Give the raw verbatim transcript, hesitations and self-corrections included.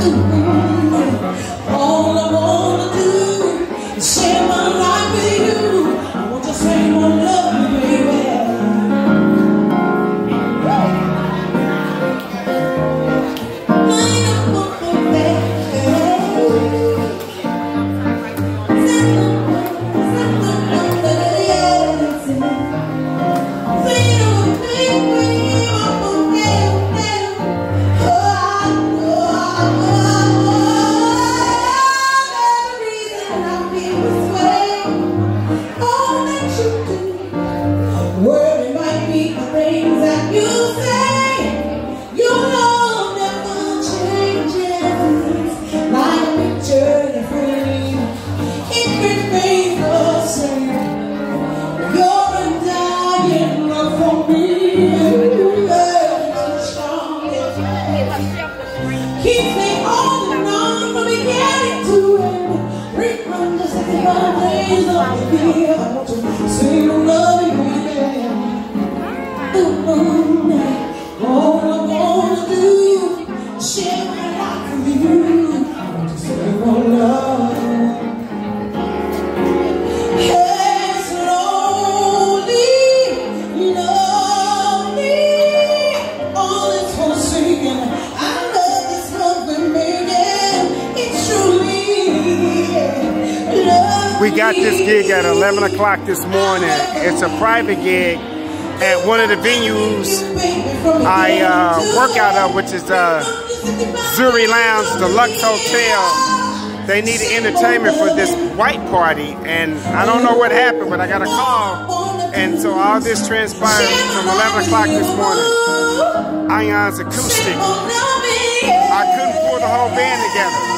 All I wanna do is share my life with you. I want to say one love, baby. We got this gig at eleven o'clock this morning. It's a private gig at one of the venues I uh, work out of, which is uh, Zuri Lounge, Deluxe Hotel. They needed entertainment for this white party, and I don't know what happened, but I got a call, and so all this transpired from eleven o'clock this morning. AHYONZ Acoustic. I couldn't pull the whole band together.